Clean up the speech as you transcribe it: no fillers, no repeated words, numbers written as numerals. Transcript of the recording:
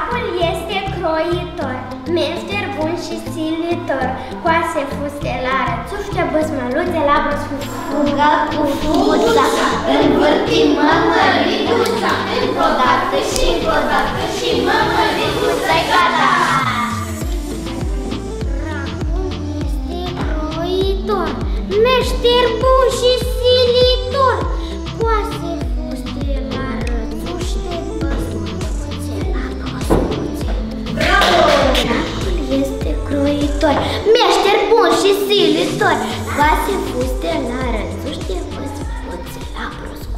Dracul este croitor, meșter bun și silitor, coase fuste la rățuște, băsmăluțe la băsfuga cu fuța, învârti mămăliguța, încă o dată și încă o dată și mămăliguța-i gata! Dracul este croitor, meșter bun și silitor, coase fuste la rățuște, băsmăluțe la băsfuțe. Dracul este croitor, meșter bun și silitor, coase fuste la rățuște, băsmăluțe la broscuțe.